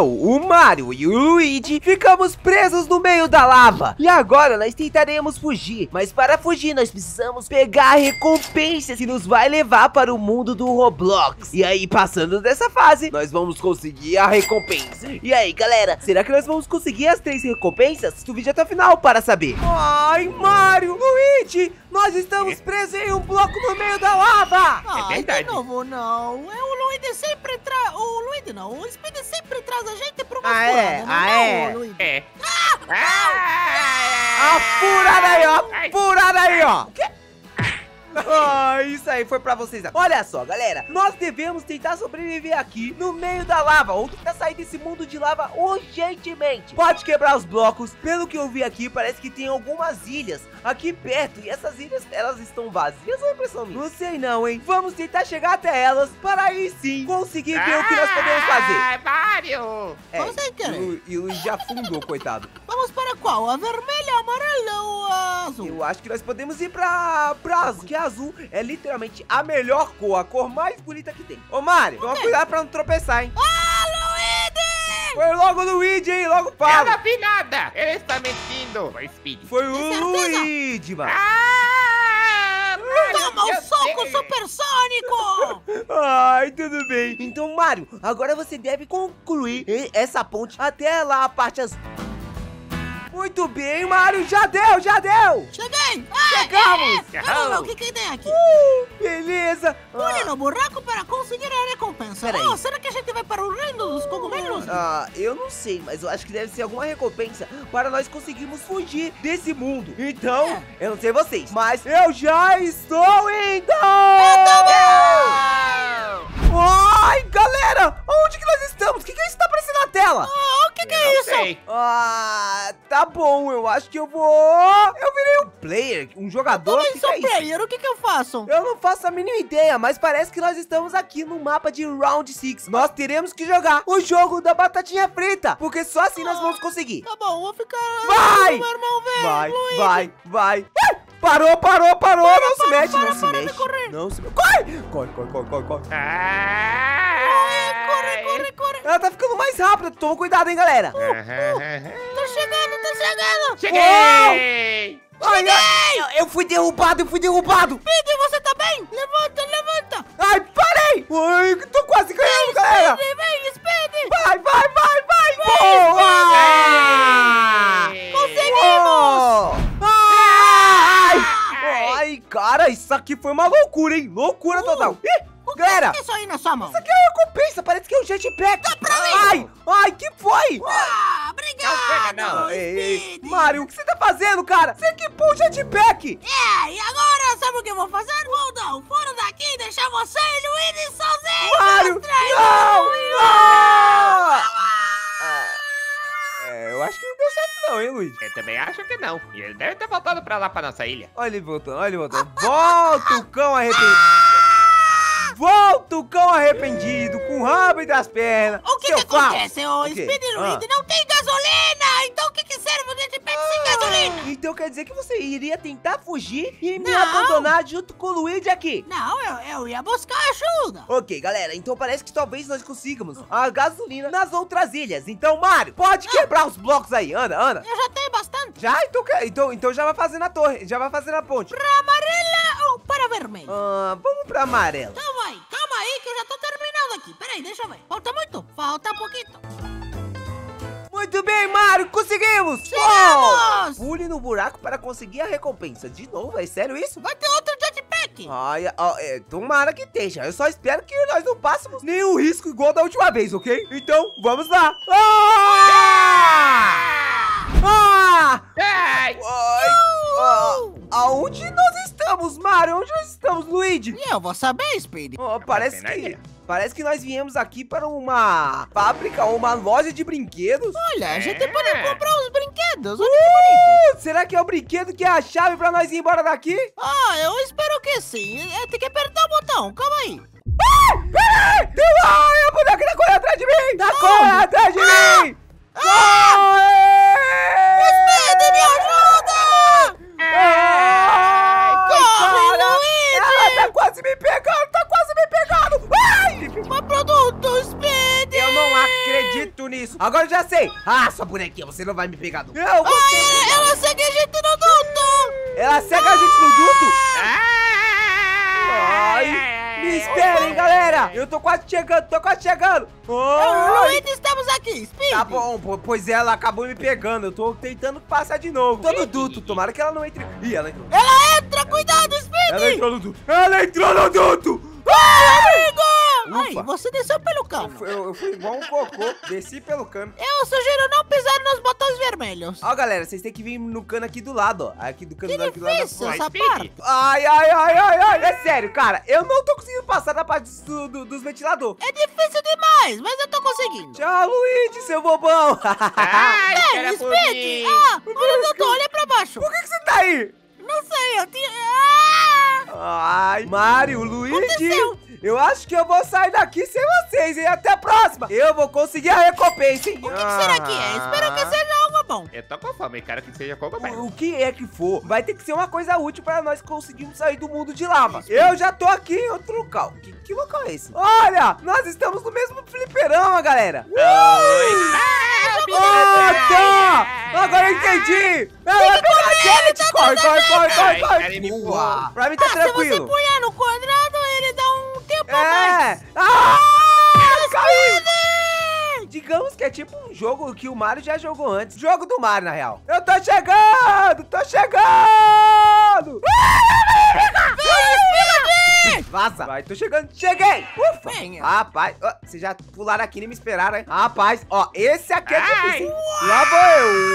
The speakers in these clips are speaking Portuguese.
o Mario e o Luigi ficamos presos no meio da lava. E agora nós tentaremos fugir. Mas para fugir nós precisamos pegar a recompensa que nos vai levar para o mundo do Roblox. E aí, passando dessa fase, nós vamos conseguir a recompensa. E aí, galera, será que nós vamos conseguir as 3 recompensas? Assista o vídeo até o final para saber. Ai, Mario, Luigi, nós estamos presos em um bloco no meio da lava. É verdade. De novo, não. O Luigi sempre traz... O Luigi não. O Speed sempre traz a gente pra uma furada. Não, Luigi. É. A furada aí, ó. Furada aí, ó. Isso aí foi pra vocês. Olha só, galera, nós devemos tentar sobreviver aqui no meio da lava, ou tentar sair desse mundo de lava urgentemente. Pode quebrar os blocos. Pelo que eu vi aqui, parece que tem algumas ilhas aqui perto. E essas ilhas, elas estão vazias ou é impressão minha? Não sei não, hein. Vamos tentar chegar até elas, para aí sim conseguir ver o que nós podemos fazer. Mario! Você quer? E o Luigi já afundou, coitado. Vamos para qual? A vermelha, a amarela ou a azul? Eu acho que nós podemos ir pra azul, que a azul é literalmente a melhor cor, a cor mais bonita que tem. Ô, Mario, toma cuidado pra não tropeçar, hein? Luigi! Foi logo o Luigi, hein? Logo o Paulo. Eu não vi nada! Ele está mentindo! Foi Speed. Foi o Luigi, mano. Toma um soco supersônico! Ai, tudo bem. Então, Mario, agora você deve concluir essa ponte até lá a parte azul. Muito bem, Mario, já deu, já deu! Cheguei! Chegamos! Vamos ver o que tem aqui. Beleza! Pule no buraco para conseguir a recompensa. Peraí. Será que a gente vai para o reino dos cogumelos? Eu não sei, mas eu acho que deve ser alguma recompensa para nós conseguirmos fugir desse mundo. Então, eu não sei vocês, mas eu já estou indo! Eu também! Ai, galera! Onde que nós estamos? O que é isso que tá aparecendo na tela? O que é isso? Sei. Tá bom, eu acho que eu vou... Eu virei um player, um jogador. Também sou que é isso? player, o que eu faço? Eu não faço a mínima ideia, mas parece que nós estamos aqui no mapa de Round 6. Nós teremos que jogar o jogo da batatinha frita, porque só assim nós vamos conseguir. Tá bom, vou ficar... Vai! Meu irmão, vem, Vai, Luigi. vai. Parou, não se mexe, não se para de mexe. correr. Não se mexe. Corre! Corre. Corre. Ela tá ficando mais rápida, toma cuidado, hein, galera. Tá chegando. Cheguei! Ai, eu fui derrubado. Speed, você tá bem? Levanta. Ai, parei! Ai, tô quase ganhando, galera. Vem, Speed. Vai! Boa! Conseguimos! Ai, cara, isso aqui foi uma loucura, hein? Loucura total. Ih, galera, O que é isso aí na sua mão? isso aqui é uma recompensa, parece que é um jetpack. Ai, que foi? Obrigado, Não, Ei, Speed. Mario, o que você tá fazendo, cara? Você equipou o jetpack. E agora, sabe o que eu vou fazer? Vou dar um fora daqui e deixar você e Luigi sozinhos. Mario, não! Eu acho que não deu certo não, hein, Luigi? Eu também acho que não. E ele deve ter voltado pra lá, pra nossa ilha. Olha ele voltando. Volta o cão arrependido. Volta o cão arrependido, com o rabo entre as pernas. O que seu acontece, ô O quê? Speed e Luigi? Não tem gasolina! Então o que serve o jetpack sem gasolina? Então quer dizer que você iria tentar fugir e me Não. abandonar junto com o Luigi aqui? Não, eu ia buscar ajuda. Ok, galera, então parece que talvez nós consigamos a gasolina nas outras ilhas. Então, Mario, pode quebrar os blocos aí. Anda. Eu já tenho bastante. Já? Então já vai fazendo a torre, já vai fazendo a ponte. Para amarela ou para vermelho? Vamos pra amarela. Calma aí que eu já tô terminando aqui. Peraí, deixa eu ver. Falta muito? Falta pouquinho. Muito bem, Mario, conseguimos! Chegamos! Pule no buraco para conseguir a recompensa. De novo, é sério isso? Vai ter outro jetpack. Ai, tomara que esteja. Eu só espero que nós não passemos nenhum risco igual da última vez, ok? Então, vamos lá! Ai! Aonde nós estamos, Mario? Onde nós estamos, Luigi? E eu vou saber, Speed. Parece que nós viemos aqui para uma fábrica ou uma loja de brinquedos. Olha, a gente pode comprar os brinquedos. Olha que bonito. Será que é o brinquedo que é a chave para nós ir embora daqui? Eu espero que sim. Tem que apertar o botão. Calma aí. Peraí! A boneca tá correndo atrás de mim! Tá correndo atrás de mim! Speed, me ajuda! Corre, Luigi! Ela tá quase me pegando! Vai! Mas produto, Speed! Eu não acredito acredito nisso. Agora eu já sei. Ah, sua bonequinha, você não vai me pegar, não. Ela segue a gente no duto. Ela segue a gente no duto? Ai, me esperem, galera. Eu tô quase chegando, Luigi, estamos aqui, Speed. Tá bom, pois ela acabou me pegando. Eu tô tentando passar de novo. Tô no duto, tomara que ela não entre. Ih, ela entrou. Ela entra, cuidado, Speed. Ela entrou no duto. Ela entrou no duto. Amigo! Ufa. Ai, você desceu pelo cano. Eu fui igual um cocô, desci pelo cano. Eu sugiro não pisar nos botões vermelhos. Ó, galera, vocês têm que vir no cano aqui do lado, ó. Aqui do cano Que aqui do lado da difícil frente. essa Speed. parte. Ai. É sério, cara. Eu não tô conseguindo passar da parte dos ventiladores. É difícil demais, mas eu tô conseguindo. Tchau, Luigi, seu bobão. Ai, Ei, era por Speed! mim. Olha, doutor, olha pra baixo. Por que você tá aí? Não sei, eu tinha... Ai, Mario, Luigi. Aconteceu. Eu acho que eu vou sair daqui sem vocês, hein? Até a próxima. Eu vou conseguir a recompensa, hein? O que será que é? Espero que seja algo bom. Eu tô com fome, cara, que seja como vai. O que é que for, vai ter que ser uma coisa útil para nós conseguirmos sair do mundo de lava. Eu já tô aqui em outro local. Que local é esse? Olha, nós estamos no mesmo fliperama, galera. Tá! Agora eu entendi. Ela vai pegar a gente. Corre. Boa. Pra mim tá Se você tranquilo. punhar no quadrado, ele dá um tempo a mais. Caiu. Digamos que é tipo um jogo que o Mario já jogou antes. Jogo do Mario, na real. Eu tô chegando! Vaza! Vai, tô chegando. Cheguei! Ufa! Venha. Rapaz, ó, vocês já pularam aqui e nem me esperaram, hein? Rapaz, ó, esse aqui é difícil. Lá vou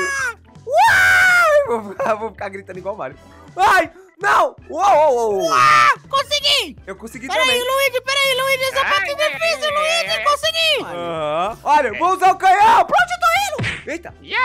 eu. Vou ficar gritando igual o Mario. Ai, não! Uou! Consegui! Eu consegui Peraí, também. Luigi, essa parte é difícil, Luigi, consegui! Olha, vou usar o canhão. Pra onde eu tô indo? Eita. Yo!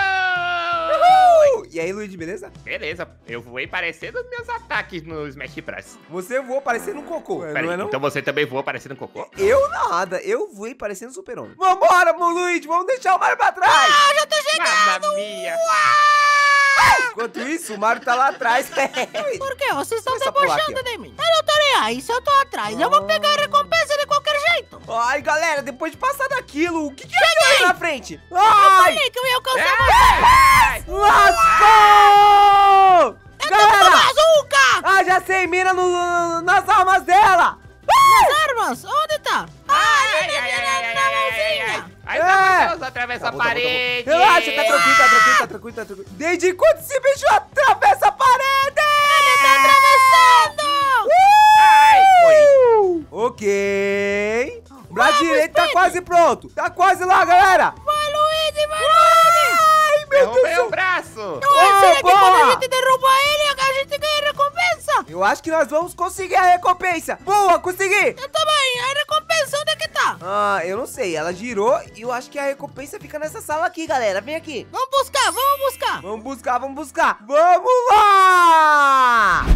E aí, Luigi, beleza? Beleza, eu voei parecendo os meus ataques no Smash Bros. Você voou parecendo um cocô, Peraí, não é não? então você também voou parecendo um cocô? Eu nada, eu voei parecendo um super-homem. Vambora, meu Luigi, vamos deixar o Mario pra trás. Eu já tô chegando! Mamma mia! Enquanto isso, o Mario tá lá atrás. Por que? Vocês estão Começa a pular debochando aqui, de mim. Eu não tô nem aí, se eu tô atrás, eu vou pegar a recompensa de qualquer jeito. Ai, galera, depois de passar daquilo, o que é aquilo na frente? Eu Ai, falei que eu ia alcançar você. lascou! Eu tô com Galera, bazuca! já sei, mira nas armas dela. Nas armas, onde tá? Ai, na mãozinha. Aí É. vamos atravessar a Tá bom. parede! Relaxa, tá tranquilo. Desde quando esse bicho atravessa a parede? Ele tá atravessando! Ai, foi! Ok. O braço direito tá quase pronto. Tá quase lá, galera. Vai, Luigi! Ai, meu Deus. Derrubei o braço! Será que quando boa. a gente derruba ele, a gente ganha recompensa? Eu acho que nós vamos conseguir a recompensa. Boa, consegui. Eu também, a recompensa onde é que tá? Eu não sei. Ela girou e eu acho que a recompensa fica nessa sala aqui, galera. Vem aqui. Vamos buscar! Vamos buscar. Vamos lá.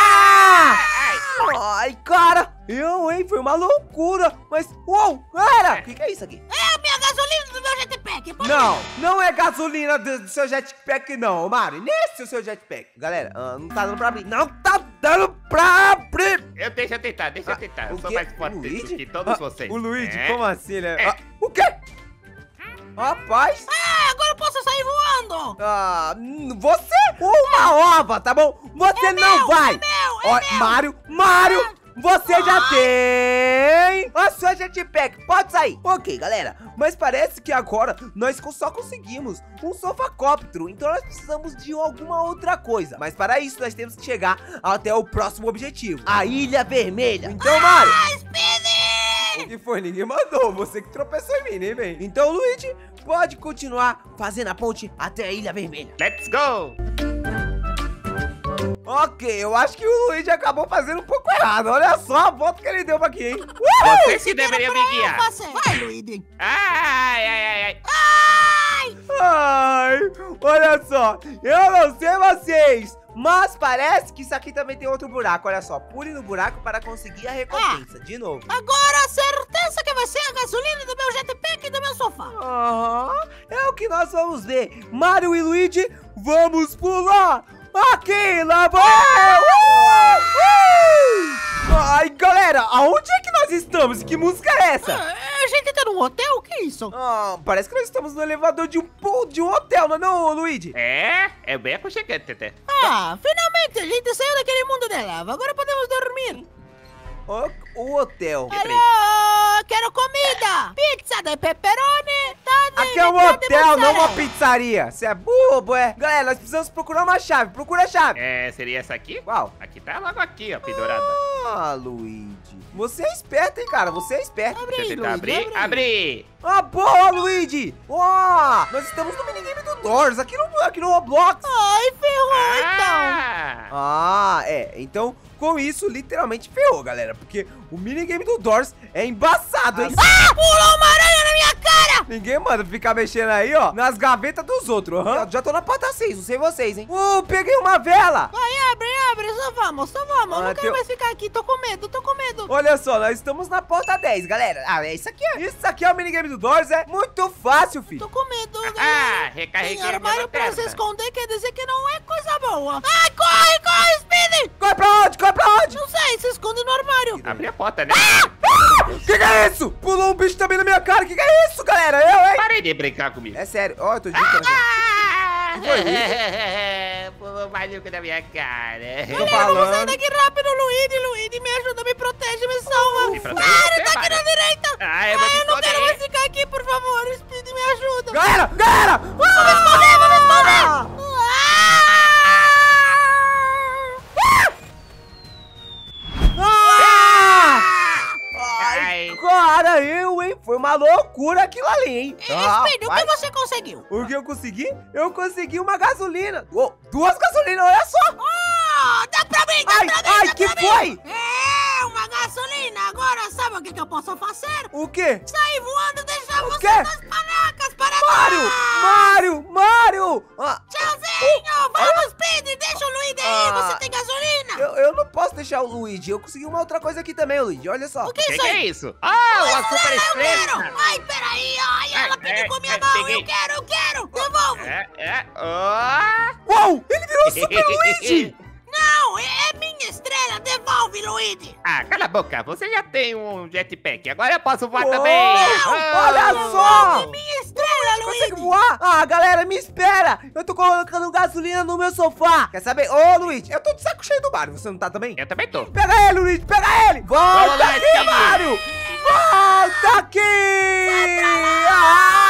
Ai, cara. Hein? Foi uma loucura. Mas, uou, galera. O que é isso aqui? É a minha gasolina do meu jetpack! Não é gasolina do seu jetpack, não, Mario. Nesse o seu jetpack. Galera, não tá dando pra abrir. Não tá dando pra abrir. Deixa eu tentar. Eu o sou quê? mais forte O do Luigi? que todos vocês. O Luigi, É. como assim, né? É. O quê? Rapaz. Agora eu posso sair voando! Você uma ova, tá bom? Você não vai. Ó, Mario, você já tem a sua jetpack. Pode sair. Ok, galera. Mas parece que agora nós só conseguimos um sofacóptero. Então nós precisamos de alguma outra coisa. Mas para isso nós temos que chegar até o próximo objetivo, a Ilha Vermelha. Então, Mario, o que foi? Ninguém mandou. Você que tropeçou em mim, nem bem. Então, Luigi, pode continuar fazendo a ponte até a Ilha Vermelha. Let's go! Ok, eu acho que o Luigi acabou fazendo um pouco errado. Olha só a volta que ele deu aqui, hein? Você que deveria me guiar. Vai, Luigi! Ai! Ai, olha só. Eu não sei vocês, mas parece que isso aqui também tem outro buraco. Olha só, pule no buraco para conseguir a recompensa. De novo. Agora, certeza que vai ser a gasolina do meu jetpack e do meu sofá. É o que nós vamos ver. Mario e Luigi, vamos pular. Aqui, lá vou eu! Ai, galera, aonde é que nós estamos? Que música é essa? A gente tá num um hotel? O que é isso? Parece que nós estamos no elevador de um hotel, não é não, Luigi? É bem aconchegante, até. Finalmente a gente saiu daquele mundo da lava. Agora podemos dormir. O hotel. Alô, quero comida. Pizza de pepperoni. Aqui é um hotel, não uma pizzaria. Você é bobo, é? Galera, nós precisamos procurar uma chave. Procura a chave. Seria essa aqui? Qual? Aqui tá logo aqui, ó, pendurada. Luigi. Você é esperto, hein, cara? Você é esperto. Abre aí, Deixa eu tentar Luigi, abrir. Abrir! Boa, Luigi. Nós estamos no minigame do Doors, aqui no Roblox. Ai, ferrou então. Então, com isso, literalmente ferrou, galera. Porque o minigame do Doors é embaçado, hein? Pulou uma aranha na minha cara. Ninguém manda ficar mexendo aí, ó, nas gavetas dos outros. Já tô na porta 6, não sei vocês, hein? Peguei uma vela. Vai, abre, só vamos. Não quero mais ficar aqui, tô com medo. Olha só, nós estamos na porta 10, galera. É isso aqui. Isso aqui é o minigame do Doors, é muito fácil, filho. Tô com medo, galera. Recarreguei Tem a minha armário pra lanterna. se esconder, quer dizer que não é coisa boa. Ai, corre, Speedy. Corre pra onde? Não sei, se esconde no armário. Abri a porta, né? Que é isso? Pulou um bicho também na minha cara. Que é isso, galera? Eu, hein? Parei de brincar comigo. É sério. Eu tô digitando aqui. Pulou maluco na minha cara. Tô Vamos falando. sair daqui rápido, Luigi, me ajuda, me protege, me salva. Me protege, Ele tá aqui para. na direita. Eu vou me Eu não quero mais esconder. ficar aqui, por favor, Speedy, me ajuda. Galera! Vamos me esconder. Ai. Cara, hein? Foi uma loucura aquilo ali, hein? Speedy, o que você conseguiu? O que eu consegui? Eu consegui uma gasolina. 2 gasolinas, olha só. Dá pra mim, Ai, que foi? É, uma gasolina. Agora, sabe o que eu posso fazer? O quê? Sair voando e deixar O você quê? nas panacas para Mário! Tchauzinho! Vamos, Speedy! Deixa o Luigi aí! Você tem gasolina! Eu não posso deixar o Luigi. Eu consegui uma outra coisa aqui também, Luigi. Olha só. O que é Que isso é aí? isso? Uma super Eu quero! estrela. Ai, peraí! Ai, ela pegou minha mão! peguei. Eu quero! Devolve! Uou! Ele virou o Super Luigi! Não! É minha estrela! Devolve, Luigi! Cala a boca. Você já tem um jetpack. Agora eu posso voar Uou, também. olha só! Minha estrela, Consegue Luigi! voar? Galera, me espera! Eu tô colocando gasolina no meu sofá. Quer saber? Ô, Luigi, eu tô de saco cheio do Mario. Você não tá também? Eu também tô. Pega ele, Luigi, pega ele! Vamos Volta lá, aqui, Steve. Mario! Volta aqui!